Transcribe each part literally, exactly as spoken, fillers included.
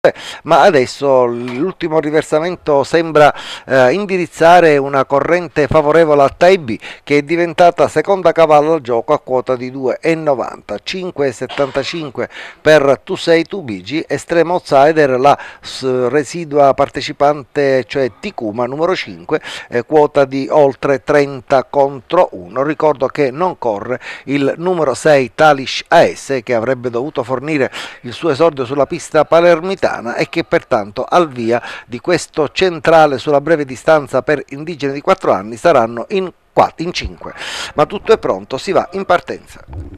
Ma adesso l'ultimo riversamento sembra eh, indirizzare una corrente favorevole a Taibbi, che è diventata seconda cavallo al gioco a quota di due e novanta, cinque e settantacinque per Tu sei tu Bigi, estremo outsider la residua partecipante, cioè Ticuma numero cinque, eh, quota di oltre trenta contro uno. Ricordo che non corre il numero sei Talish A S, che avrebbe dovuto fornire il suo esordio sulla pista palermitana e che pertanto al via di questo centrale sulla breve distanza per indigeni di quattro anni saranno in quattro, in cinque. Ma tutto è pronto, si va in partenza.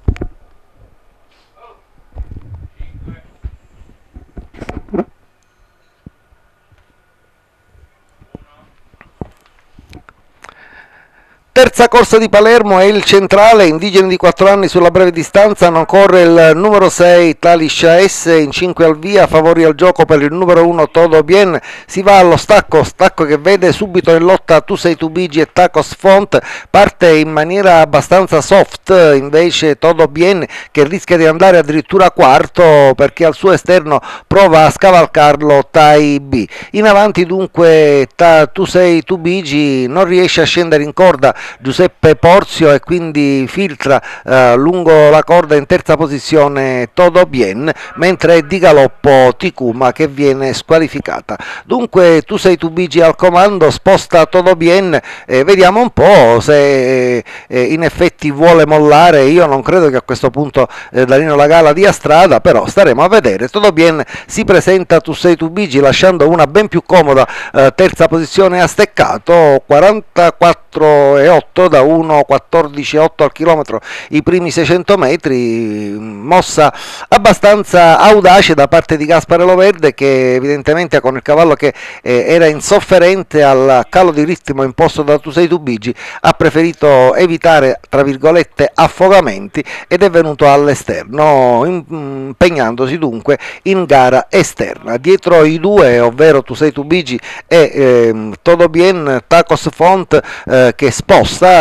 Terza corsa di Palermo è il centrale, indigeni di quattro anni sulla breve distanza, non corre il numero sei Talisha S, in cinque al via, favori al gioco per il numero uno Todo Bien, si va allo stacco, stacco che vede subito in lotta Tu sei tu Bigi e Tacos Font, parte in maniera abbastanza soft invece Todo Bien, che rischia di andare addirittura quarto perché al suo esterno prova a scavalcarlo Tai B. In avanti dunque ta, Tu sei tu Bigi non riesce a scendere in corda Giuseppe Porzio e quindi filtra eh, lungo la corda in terza posizione Todo Bien, mentre è di galoppo Ticuma che viene squalificata. Dunque Tu sei tu Bigi al comando, sposta Todo Bien, eh, vediamo un po' se eh, in effetti vuole mollare. Io non credo che a questo punto eh, Danilo Lagala dia strada, però staremo a vedere. Todo Bien si presenta Tu sei tu Bigi lasciando una ben più comoda eh, terza posizione a steccato, quarantaquattro e otto da uno quattordici e otto al chilometro i primi seicento metri, mossa abbastanza audace da parte di Gaspare Loverde, che evidentemente con il cavallo che eh, era insofferente al calo di ritmo imposto da Tu sei tu Bigi ha preferito evitare tra virgolette affogamenti ed è venuto all'esterno, impegnandosi dunque in gara esterna. Dietro i due, ovvero Tu sei tu Bigi e eh, Todo Bien, Tacos Font eh, che sposta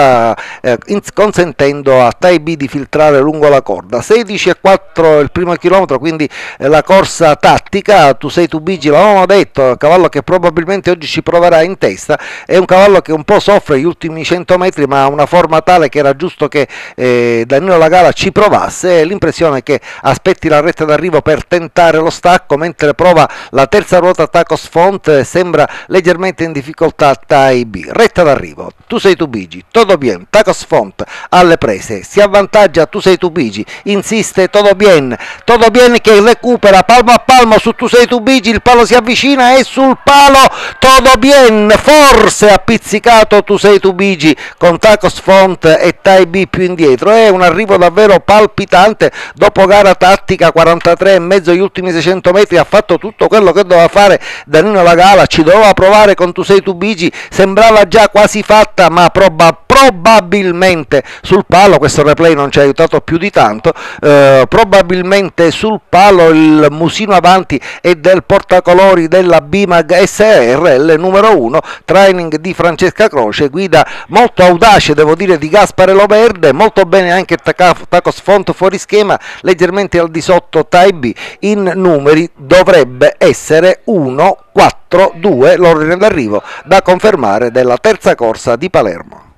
Eh, consentendo a Tai B di filtrare lungo la corda. Sedici e quattro il primo chilometro, quindi eh, la corsa tattica. Tu sei tu Bigi, l'avevamo detto, cavallo che probabilmente oggi ci proverà in testa, è un cavallo che un po' soffre gli ultimi cento metri, ma ha una forma tale che era giusto che eh, Danilo Lagala ci provasse. L'impressione che aspetti la retta d'arrivo per tentare lo stacco, mentre prova la terza ruota Tacos Font, eh, sembra leggermente in difficoltà Tai B. Retta d'arrivo, Tu sei tu Bigi, Todo Bien, Tacos Font alle prese, si avvantaggia Tu sei tu Bigi, insiste Todo Bien, Todo Bien che recupera palmo a palmo su Tu sei tu Bigi, il palo si avvicina e sul palo Todo Bien, forse ha pizzicato Tu sei tu Bigi con Tacos Font e Tai B più indietro. È un arrivo davvero palpitante dopo gara tattica, quarantatré e mezzo gli ultimi seicento metri, ha fatto tutto quello che doveva fare Danilo Lagala, ci doveva provare con Tu sei tu Bigi, sembrava già quasi fatta, ma proba, probabilmente sul palo, questo replay non ci ha aiutato più di tanto, eh, probabilmente sul palo il musino avanti è del portacolori della Bimag S R L numero uno, training di Francesca Croce, guida molto audace devo dire di Gaspare Loverde, molto bene anche Tacos Font fuori schema, leggermente al di sotto Tai B, in numeri dovrebbe essere uno quattro due l'ordine d'arrivo da confermare della terza corsa di Palermo.